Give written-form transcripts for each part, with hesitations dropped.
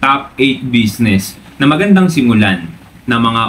top 8 business na magandang simulan ng mga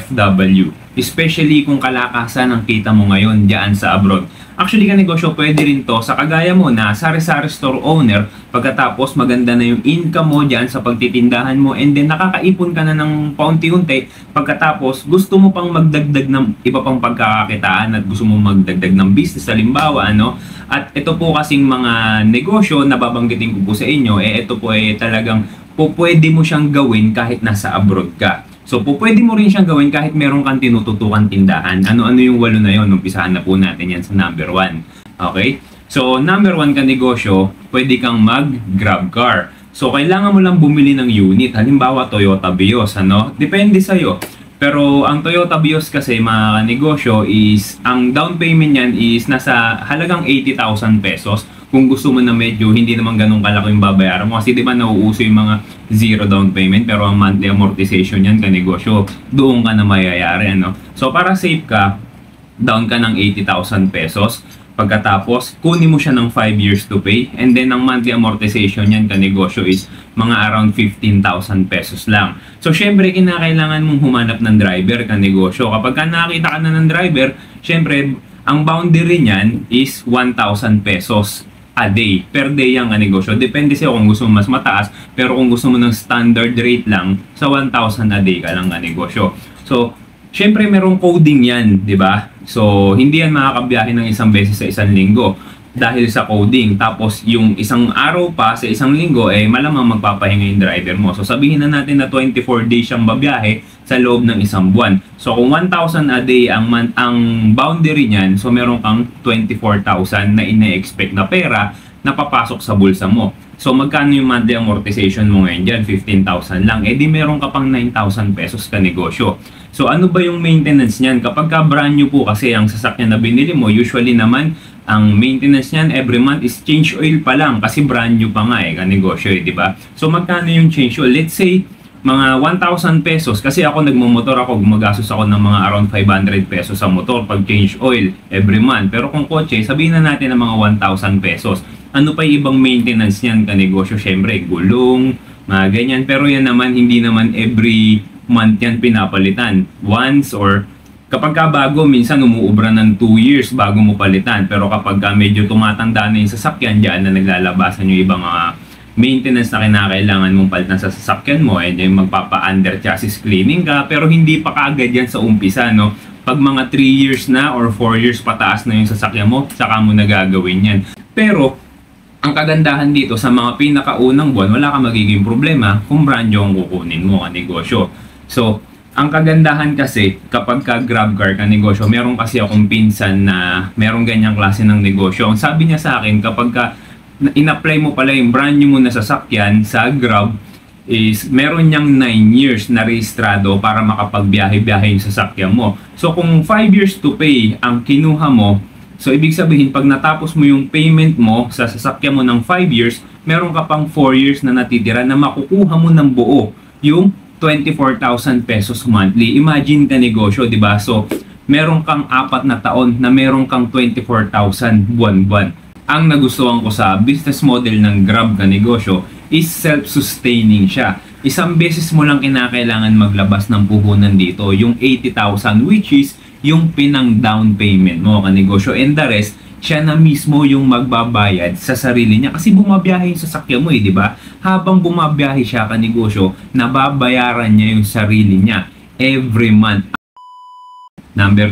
OFW. Especially kung kalakasan ang kita mo ngayon diyan sa abroad. Actually, kanegosyo, pwede rin to sa kagaya mo na sari-sari store owner, pagkatapos maganda na yung income mo diyan sa pagtitindahan mo, and then nakakaipon ka na ng paunti-unti, pagkatapos gusto mo pang magdagdag ng iba pang pagkakakitaan at gusto mo magdagdag ng business, halimbawa, ano? At ito po kasing mga negosyo na babanggitin ko po sa inyo, ito po talagang pwede mo siyang gawin kahit nasa abroad ka. So, pwede mo rin siyang gawin kahit meron kang tinututukan tindahan. Ano-ano yung 8 na yun? Umpisahan na po natin yan sa number 1. Okay? So, number 1 ka negosyo, pwede kang mag-grab car. So, kailangan mo lang bumili ng unit. Halimbawa, Toyota Vios, ano? Depende sa'yo. Pero, ang Toyota Vios kasi, mga negosyo, is, ang down payment yan is nasa halagang 80,000 pesos. Kung gusto mo na medyo hindi naman ganun kalaki yung babayaran mo. Kasi di ba nauuso yung mga zero down payment, pero ang monthly amortization yan kanegosyo, doon ka na mayayari, ano? So para safe ka, down ka ng 80,000 pesos. Pagkatapos, kunin mo siya ng 5 years to pay. And then ang monthly amortization yan kanegosyo is mga around 15,000 pesos lang. So syempre, kinakailangan mong humanap ng driver kanegosyo. Kapag ka nakita ka na ng driver, syempre, ang boundary niyan is 1,000 pesos a day. Per day yung negosyo. Depende sa'yo kung gusto mo mas mataas. Pero kung gusto mo ng standard rate lang, sa 1,000 a day ka lang negosyo. So, syempre merong coding yan, di ba? So, hindi yan makakabiyahe ng isang beses sa isang linggo dahil sa coding. Tapos, yung isang araw pa sa isang linggo, malamang magpapahinga yung driver mo. So, sabihin na natin na 24 days siyang babiyahe sa loob ng isang buwan. So, kung 1,000 a day ang boundary niyan, so meron kang 24,000 na ine-expect na pera na papasok sa bulsa mo. So, magkano yung monthly amortization mo ngayon dyan? 15,000 lang. Di meron ka pang 9,000 pesos ka negosyo. So, ano ba yung maintenance niyan? Kapag ka brand new po kasi ang sasakyan na binili mo, usually naman, ang maintenance niyan every month is change oil pa lang kasi brand new pa nga kanegosyo, di ba? So, magkano yung change oil? Let's say, mga 1,000 pesos kasi ako nagmumotor ako, gumagastos ako ng mga around 500 pesos sa motor pag change oil every month. Pero kung kotse, sabihin na natin ng mga 1,000 pesos. Ano pa yung ibang maintenance niyan kanegosyo? Syempre, gulong, mga ganyan. Pero yan naman, hindi naman every month yan pinapalitan. Once or kapag ka bago, minsan umuubra ng 2 years bago mo palitan. Pero kapag ka medyo tumatanda na yung sasakyan, dyan na naglalabasan yung ibang mga maintenance na kinakailangan mong palitan sa sasakyan mo, then magpapa-under chassis cleaning ka, pero hindi pa kaagad yan sa umpisa, no? Pag mga 3 years na or 4 years pataas na yung sasakyan mo, saka mo nagagawin yan. Pero, ang kagandahan dito, sa mga pinakaunang buwan, wala ka magiging problema kung brand new ang kukunin mo negosyo. So, ang kagandahan kasi, kapag ka grab car ka negosyo, meron kasi akong pinsan na meron ganyang klase ng negosyo. Ang sabi niya sa akin, kapag ka in-apply mo pala yung brand new mo na sasakyan sa Grab, is meron niyang 9 years na rehistrado para makapagbiyahe-biyahe yung sasakyan mo. So kung 5 years to pay ang kinuha mo, so ibig sabihin pag natapos mo yung payment mo sa sasakyan mo ng 5 years, meron ka pang 4 years na natitira na makukuha mo ng buo yung 24,000 pesos monthly. Imagine ka negosyo, di ba? So meron kang 4 na taon na meron kang 24,000 buwan-buwan. Ang nagustuhan ko sa business model ng Grab ka negosyo is self-sustaining siya. Isang beses mo lang kinakailangan maglabas ng puhunan dito, yung 80,000, which is yung pinang down payment mo ka negosyo. And the rest, siya na mismo yung magbabayad sa sarili niya. Kasi bumabiyahe yung sasakyan mo di ba? Habang bumabiyahe siya ka negosyo, nababayaran niya yung sarili niya every month. Number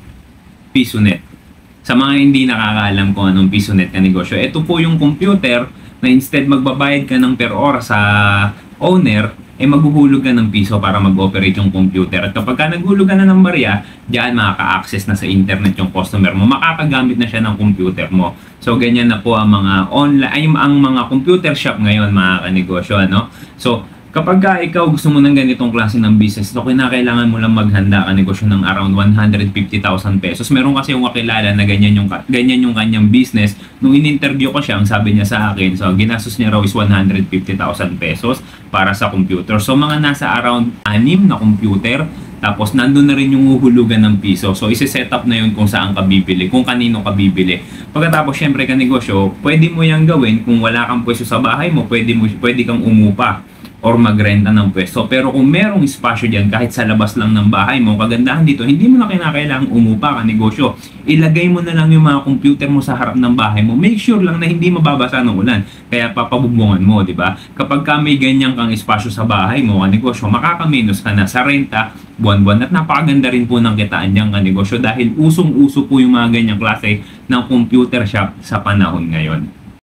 2, PisoNet. Sa mga hindi nakakaalam kung anong PisoNet ka negosyo, ito po yung computer na instead magbabayad ka ng per oras sa owner, maghuhulog ka ng piso para mag-operate yung computer. At kapag ka naghulog ka na ng barya, diyan makaka-access na sa internet yung customer mo. Makakagamit na siya ng computer mo. So, ganyan na po ang mga online, ang mga computer shop ngayon, mga kanegosyo, ano? So, kapag ka ikaw gusto mo ng ganitong klase ng business, so kinakailangan mo lang maghanda ka negosyo ng around 150,000 pesos. Meron kasi yung kakilala na ganyan yung kanyang business. Nung in-interview ko siya, ang sabi niya sa akin, so ginastos niya raw is 150,000 pesos para sa computer. So mga nasa around 6 na computer, tapos nandun na rin yung uhulugan ng piso. So isi-set up na yun kung saan ka bibili, kung kanino ka bibili. Pagkatapos syempre ka negosyo, pwede mo yang gawin kung wala kang pwesto sa bahay mo, pwede kang umupa. or magrenta ng pwesto. Pero kung merong espasyo dyan, kahit sa labas lang ng bahay mo, kagandahan dito, hindi mo na kinakailangang umupa ka negosyo. Ilagay mo na lang yung mga computer mo sa harap ng bahay mo. Make sure lang na hindi mababasa ng ulan. Kaya papabubungan mo, di ba? Kapag ka may ganyan kang espasyo sa bahay mo, ka negosyo, makakaminos ka na sa renta, buwan-buwan. At napakaganda rin po ng kitaan niyang negosyo dahil usong-uso po yung mga ganyang klase ng computer shop sa panahon ngayon.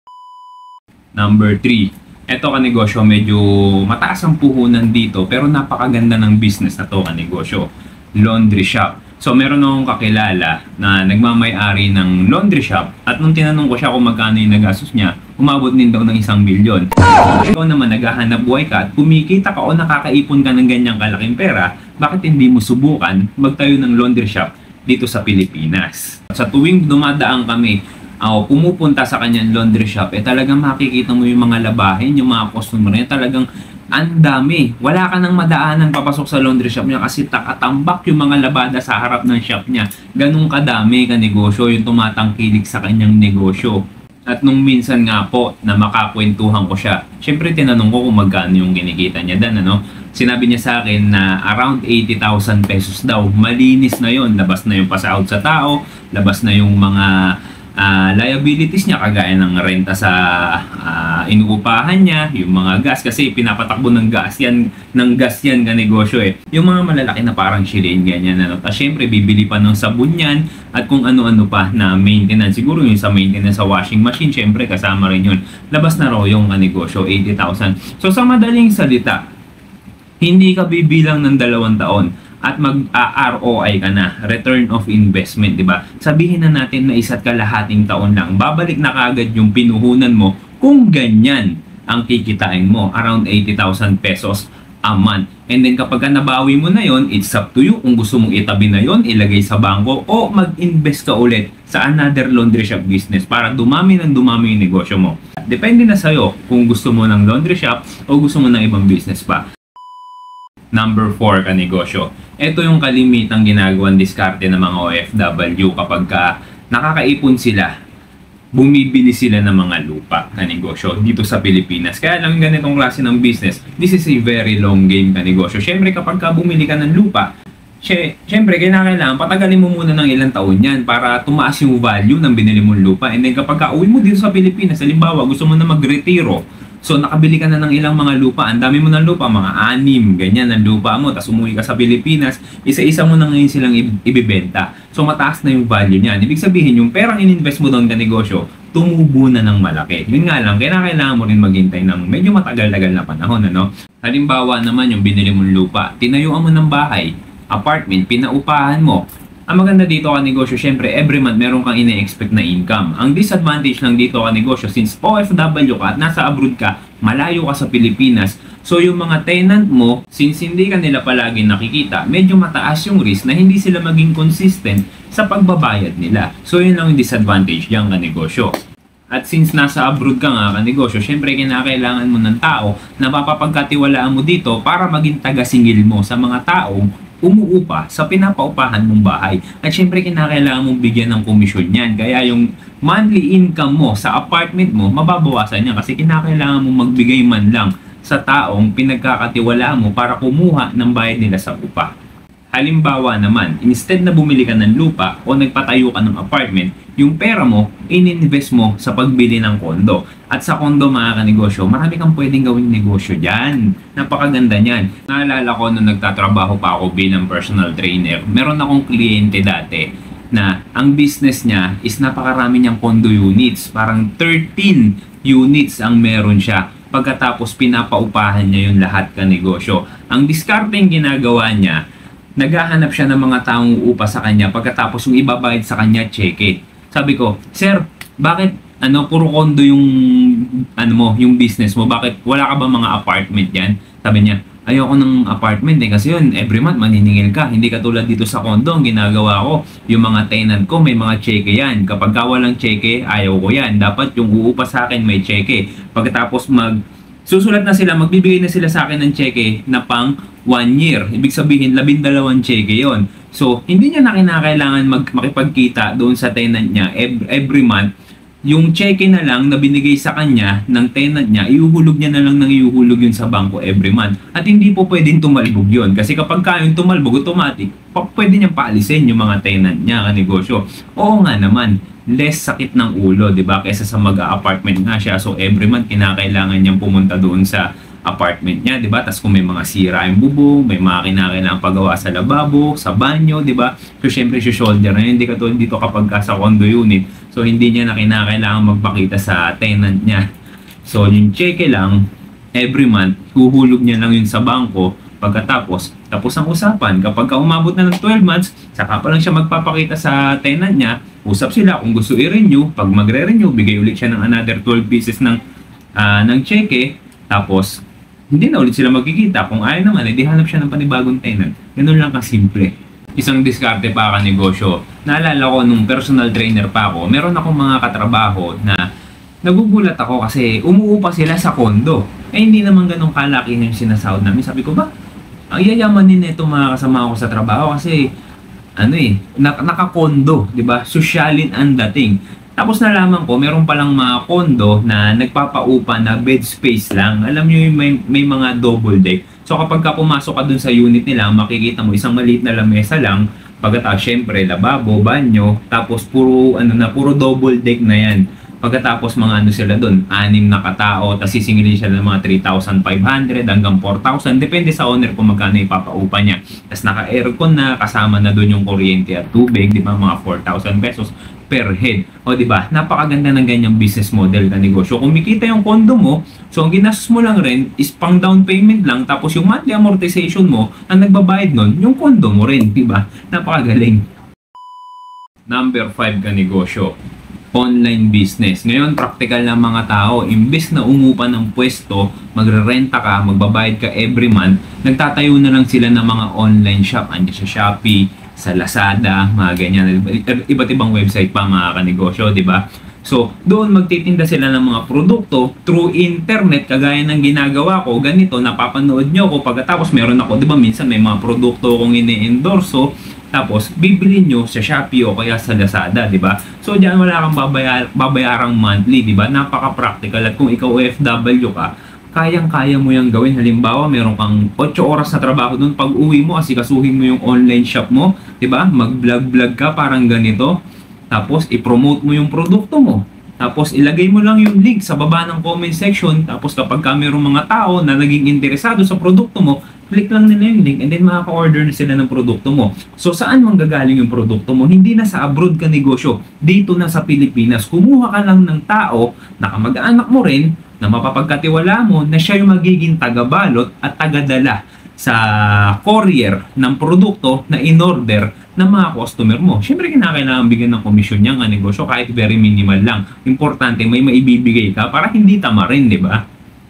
Number 3. Ito kanegosyo, medyo mataas ang puhunan dito pero napakaganda ng business na to kanegosyo. Laundry shop. So meron akong kakilala na nagmamay-ari ng laundry shop at nung tinanong ko siya kung magkano yung nagastos niya, umabot din daw ng 1 milyon. Ikaw naman naghahanap buhay ka at kumikita ka o nakakaipon ka ng ganyang kalaking pera, bakit hindi mo subukan magtayo ng laundry shop dito sa Pilipinas? Sa tuwing dumadaan kami pumupunta sa kanyang laundry shop, talagang makikita mo yung mga labahin, yung mga customer niya, talagang ang dami. Wala ka nang madaanan papasok sa laundry shop niya kasi takatambak yung mga labada sa harap ng shop niya. Ganun kadami ka negosyo yung tumatangkilik sa kanyang negosyo. At nung minsan nga po na makakwentuhan ko siya, syempre tinanong ko kung magkano yung kinikita niya dan, Sinabi niya sa akin na around 80,000 pesos daw. Malinis na yon, labas na yung pasahod sa tao, labas na yung mga liabilities niya kagaya ng renta sa inuupahan niya, yung mga gas kasi pinapatakbo ng gas yan ka negosyo yung mga malalaki na parang shilin ganyan Tapos syempre bibili pa ng sabon yan at kung ano-ano pa na maintenance, siguro yung sa maintenance sa washing machine, syempre kasama rin yun. Labas na raw yung negosyo, 80,000. So sa madaling salita, hindi ka bibilang ng 2 taon at mag-ROI ka na, return of investment, di ba? Sabihin na natin na 1 kalahating taon lang, babalik na kagad yung pinuhunan mo kung ganyan ang kikitain mo, around 80,000 pesos a month. And then kapag nabawi mo na yon, it's up to you kung gusto mong itabi na yon, ilagay sa bangko o mag-invest ka ulit sa another laundry shop business para dumami yung negosyo mo. Depende na sa'yo kung gusto mo ng laundry shop o gusto mo ng ibang business pa. Number 4 ka negosyo. Ito yung kalimitang ginagawang diskarte ng mga OFW kapag nakakaipon sila, bumibili sila ng mga lupa ka negosyo dito sa Pilipinas. Kaya lang ganitong klase ng business, this is a very long game ka negosyo. Syempre kapag bumili ka ng lupa, syempre kailangan patagalin mo muna ng ilang taon yan para tumaas yung value ng binili mong lupa. And then kapag uwi mo dito sa Pilipinas, halimbawa gusto mo na magretiro, so nakabili ka na ng ilang mga lupa, ang dami mo ng lupa, mga 6, ganyan ang lupa mo, tapos umuwi ka sa Pilipinas, isa-isa mo na ngayon silang ibibenta. So mataas na yung value niyan. Ibig sabihin, yung perang ininvest mo doon ka negosyo, tumubo na ng malaki. Yun nga lang, kailangan mo rin maghintay ng medyo matagal-tagal na panahon, Halimbawa naman yung binili mong lupa, tinayuan mo ng bahay, apartment, pinaupahan mo. Ang maganda dito ka negosyo, syempre every month meron kang ine-expect na income. Ang disadvantage lang dito ka negosyo, since OFW ka at nasa abroad ka, malayo ka sa Pilipinas, so yung mga tenant mo, since hindi ka nila palagi nakikita, medyo mataas yung risk na hindi sila maging consistent sa pagbabayad nila. So yun lang yung disadvantage dyan ka negosyo. At since nasa abroad ka nga ka negosyo, syempre kinakailangan mo ng tao na mapapagkatiwalaan mo dito para maging taga-singil mo sa mga taong umuupa sa pinapaupahan mong bahay. At syempre kinakailangan mong bigyan ng komisyon yan. Kaya yung monthly income mo sa apartment mo, mababawasan niya kasi kinakailangan mong magbigay man lang sa taong pinagkakatiwalaan mo para kumuha ng bayad nila sa upa. Halimbawa naman, instead na bumili ka ng lupa o nagpatayo ka ng apartment, yung pera mo, ininvest mo sa pagbili ng kondo. At sa kondo mga kanegosyo, marami kang pwedeng gawing negosyo dyan. Napakaganda niyan. Naalala ko nung nagtatrabaho pa ako bilang personal trainer, meron akong kliyente dati na ang business niya is napakarami niyang condo units. Parang 13 units ang meron siya. Pagkatapos pinapaupahan niya yung lahat ka negosyo. Ang discarding ginagawa niya, naghahanap siya ng mga taong uupa sa kanya pagkatapos yung ibabayad sa kanya cheque. Sabi ko, "Sir, bakit puro condo yung yung business mo? Bakit wala ka ba mga apartment diyan?" Sabi niya, "Ayoko ng apartment kasi yun every month maniningil ka. Hindi katulad dito sa condo, ang ginagawa ko, yung mga tenant ko may mga cheque yan. Kapag walang cheque, ayaw ko yan. Dapat yung uupa sa akin may cheque. Pagkatapos susulat na sila, magbibigay na sila sa akin ng cheque na pang 1 year. Ibig sabihin, 12 cheque yon. So, hindi niya na kinakailangan makipagkita doon sa tenant niya every month yung cheque na lang na binigay sa kanya ng tenant niya, iuhulog niya na lang ng iuhulog yun sa bangko every month. At hindi po pwedeng tumalbog yun. Kasi kapag yung tumalbog, automatic, pwede niyang paalisin yung mga tenant niya, kanegosyo. Oo nga naman, less sakit ng ulo, di ba? Kaysa sa mag-apartment nga siya. So every month, kinakailangan niyang pumunta doon sa apartment niya, di ba? Tapos kung may mga sira yung bubong, may mga kinakailangan pagawa sa lababo, sa banyo, di ba? So syempre, shoulder na yun. Hindi katulad dito kapag sa condo unit. So hindi niya na kinakailangan magpakita sa tenant niya. So yung cheque lang, every month, huhulog niya lang yun sa bangko. Pagkatapos, tapos ang usapan. Kapag umabot na ng 12 months, saka pa lang siya magpapakita sa tenant niya. Usap sila kung gusto i-renew. Pag magre-renew, bigay ulit siya ng another 12 pieces ng cheque. Tapos, hindi na ulit sila magkikita. Kung ayaw naman, edi hanap siya ng panibagong tenant. Ganun lang kasimple. Isang diskarte pa ka negosyo. Naalala ko nung personal trainer pa ako, meron akong mga katrabaho na nagugulat ako kasi umuupa sila sa kondo. Eh hindi naman ganun kalaki yung sinasahod namin. Sabi ko ba, ang yayaman din itong mga kasama ko sa trabaho kasi naka-kondo, di ba? Sosyalin ang dating. Tapos nalaman ko, meron palang mga kondo na nagpapaupa na bed space lang. Alam nyo yung may mga double deck. So kapag ka pumasok ka dun sa unit nila, makikita mo isang maliit na lamesa lang. Pagkatapos syempre lababo, banyo, tapos puro double deck na yan. Pagkatapos mga sila doon, 6 na katao, tapos sisingilin siya ng mga 3,500 hanggang 4,000. Depende sa owner kung magkano ipapaupa niya. Tapos naka-aircon na, kasama na doon yung kuryente at tubig, di ba, mga 4,000 pesos per head. O di ba, napakaganda ng ganyang business model na negosyo. Kung makita yung kondo mo, so ang ginastos mo lang rin is pang down payment lang, tapos yung monthly amortization mo, ang nagbabayad nun, yung kondo mo rin, di ba? Napakagaling. Number 5 ka negosyo. Online business. Ngayon, practical na mga tao, imbes na umupa ng pwesto, magre-renta ka, magbabayad ka every month, nagtatayo na lang sila ng mga online shop. Andiyan sa Shopee, sa Lazada, mga ganyan. Iba't ibang website pa mga kanegosyo, di ba? So, doon magtitinda sila ng mga produkto through internet, kagaya ng ginagawa ko. Ganito, napapanood nyo ko. Pagkatapos, meron ako, di ba, minsan may mga produkto akong ini-endorso. Tapos, bibili nyo sa Shopee o kaya sa Lazada, di ba? So, diyan wala kang babayarang monthly, di ba? Napaka-practical. At kung ikaw OFW ka, kayang-kaya mo yung gawin. Halimbawa, meron kang 8 oras na trabaho doon. Pag uwi mo, asikasuhin mo yung online shop mo, di ba? Mag-vlog-vlog ka, parang ganito. Tapos, i-promote mo yung produkto mo. Tapos, ilagay mo lang yung link sa baba ng comment section. Tapos, kapag mayroong mga tao na naging interesado sa produkto mo, click lang nila yung link and then makaka-order na sila ng produkto mo. So, saan manggagaling yung produkto mo? Hindi na sa abroad ka negosyo. Dito na sa Pilipinas. Kumuha ka lang ng tao na kamag-anak mo rin, na mapapagkatiwala mo, na siya yung magiging taga-balot at taga-dala sa courier ng produkto na in-order ng mga customer mo. Siyempre, kinakailangan bigyan ng komisyon niya nga negosyo kahit very minimal lang. Importante, may maibibigay ka para hindi tama rin, di ba?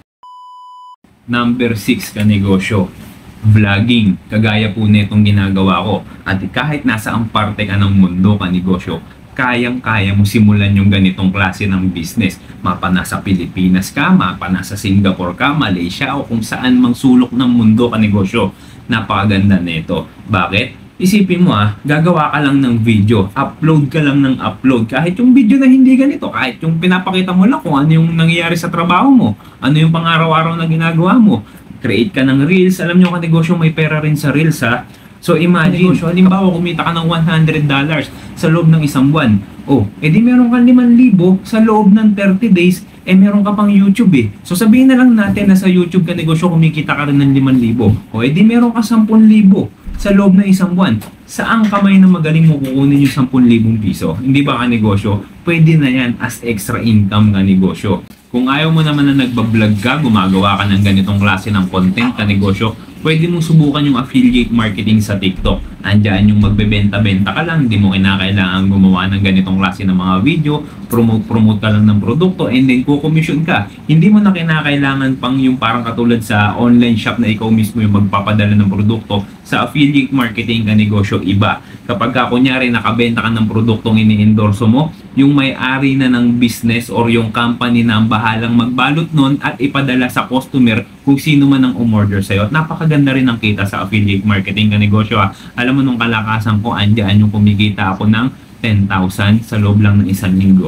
Number 6 ka negosyo. Vlogging. Kagaya po nitong ginagawa ko. At kahit nasa ang parte ka ng mundo ka negosyo, kayang-kaya mo simulan yung ganitong klase ng business. Mapa nasa Pilipinas ka, mapa nasa Singapore ka, Malaysia, o kung saan mang sulok ng mundo ka negosyo. Napakaganda nito. Bakit? Isipin mo gagawa ka lang ng video, upload ka lang ng upload. Kahit yung video na hindi ganito, kahit yung pinapakita mo lang kung ano yung nangyayari sa trabaho mo, ano yung pang-araw-araw na ginagawa mo. Create ka ng reels. Alam nyo ka negosyo, may pera rin sa reels So imagine, halimbawa kumita ka ng $100 sa loob ng isang buwan. Oh, edi meron kang 5,000 sa loob ng 30 days, meron ka pang YouTube So sabihin na lang natin na sa YouTube ka negosyo kumikita ka rin ng 5,000. Oh, edi meron ka 10,000 sa loob ng isang buwan. Saan kamay na magaling mo kukunin yung 10,000 piso? Hindi ba ka negosyo? Pwede na yan as extra income ka negosyo. Kung ayaw mo naman na nagbablog ka, gumagawa ka ng ganitong klase ng content ka negosyo, pwede mong subukan yung affiliate marketing sa TikTok. Andiyan yung magbebenta-benta ka lang, hindi mo kinakailangan gumawa ng ganitong klase ng mga video, promote ka lang ng produkto, and then kukomisyon ka. Hindi mo na kinakailangan pang yung parang katulad sa online shop na ikaw mismo yung magpapadala ng produkto. Sa affiliate marketing ka negosyo, iba. Kapag kunyari nakabenta ka ng produktong ini-endorso mo, yung may-ari na ng business or yung company na ang bahalang magbalot nun at ipadala sa customer kung sino man ang umorder sa'yo. At napakaganda rin ang kita sa affiliate marketing ka negosyo Alam mo nung kalakasan ko, andyan yung kumikita ako ng 10,000 sa loob lang ng isang linggo.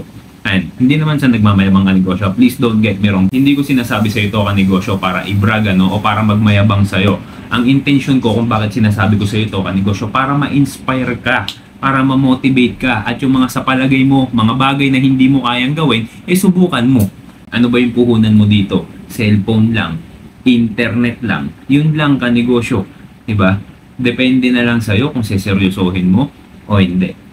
And hindi naman sa nagmamayabang kanegosyo. Please don't get me wrong. Hindi ko sinasabi sa ito kanegosyo para i-brag o para magmayabang sa'yo. Ang intention ko kung bakit sinasabi ko sa ito kanegosyo, para ma-inspire ka, para ma-motivate ka, at yung mga sa palagay mo, mga bagay na hindi mo kayang gawin, subukan mo. Ano ba yung puhunan mo dito? Cellphone lang, internet lang, yun lang kanegosyo. Diba? Depende na lang sa'yo kung seseryosohin mo o hindi.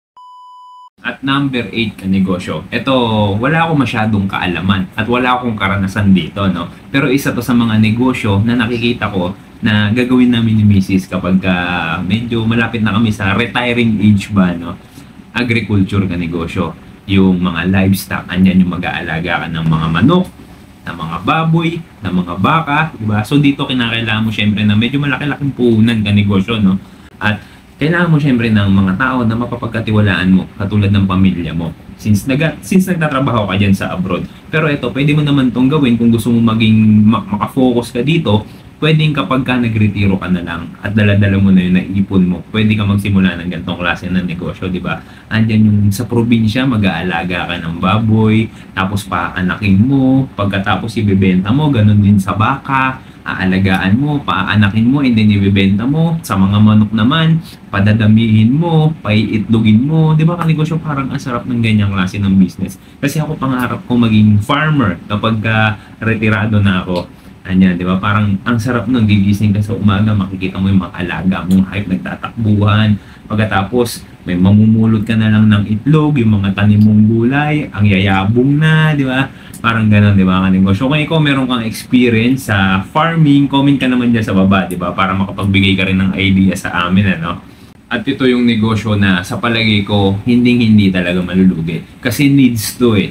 At number 8 kanegosyo. Ito, wala akong masyadong kaalaman at wala akong karanasan dito, no? Pero isa to sa mga negosyo na nakikita ko na gagawin namin ni Mrs. kapag medyo malapit na kami sa retiring age ba, no? Agriculture kanegosyo. Yung mga livestock, andyan yung mag-aalaga ka ng mga manok, ng mga baboy, ng mga baka, diba? So dito kinakailangan mo syempre na medyo malaki-laking puhunan kanegosyo, no? At kailangan mo syempre ng mga tao na mapapagkatiwalaan mo, katulad ng pamilya mo. Since nagtatrabaho ka dyan sa abroad. Pero ito, pwede mo naman itong gawin kung gusto mo maging makafocus ka dito. Pwedeng kapag ka nagretiro ka na lang at dala-dala mo na yung naipon mo, pwede ka magsimula ng ganitong klase ng negosyo, di ba? Andyan yung sa probinsya, mag-aalaga ka ng baboy, tapos paanakin mo, pagkatapos ibebenta mo, ganun din sa baka, aalagaan mo, paanakin mo, and then ibebenta mo. Sa mga manok naman, padadamihin mo, paiitlogin mo. Di ba kanegosyo, parang ang sarap ng ganyang klase ng business. Kasi ako pangarap ko maging farmer kapag retirado na ako. Anyan, di ba? Parang ang sarap nun, gigising ka sa umaga, makikita mo yung mga alaga mong hype, nagtatakbuhan. Pagkatapos, may mamumulot ka na lang ng itlog, yung mga tanim mong gulay, ang yayabong na, di ba? Parang gano'n, di ba, kanegosyo? Kung ikaw meron kang experience sa farming, comment ka naman dyan sa baba, di ba? Para makapagbigay ka rin ng idea sa amin, ano? At ito yung negosyo na sa palagay ko, hindi talaga malulugi. Kasi needs to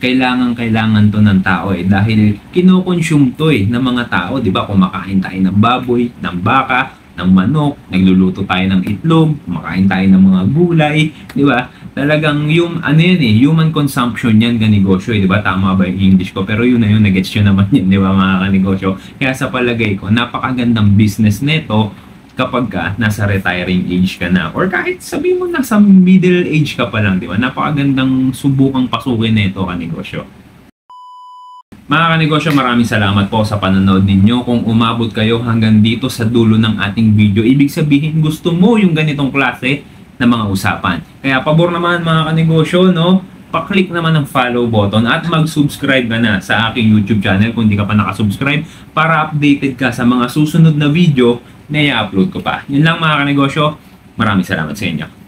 kailangan to ng tao dahil kinokonsume to ng mga tao, di ba? Kumakain tayo ng baboy, ng baka, ng manok, nagluluto tayo ng itlog, kumakain tayo ng mga gulay, di ba? Talagang yung human consumption yan kanegosyo, di ba? Tama ba yung English ko? Pero yun na yun, nag-gets yun naman yun, di ba mga kanegosyo? Kaya sa palagay ko, napakagandang business neto kapag nasa retiring age ka na, or kahit sabihin mo nasa middle age ka pa lang, di ba? Napakagandang subukang pasukin nito kanegosyo. Mga kanegosyo, maraming salamat po sa panonood ninyo. Kung umabot kayo hanggang dito sa dulo ng ating video, ibig sabihin gusto mo yung ganitong klase na mga usapan. Kaya pabor naman mga kanegosyo, no? Pa-click naman ng follow button at mag-subscribe ka na sa aking YouTube channel kung hindi ka pa nakasubscribe para updated ka sa mga susunod na video na i-upload ko pa. Yun lang mga kanegosyo. Maraming salamat sa inyo.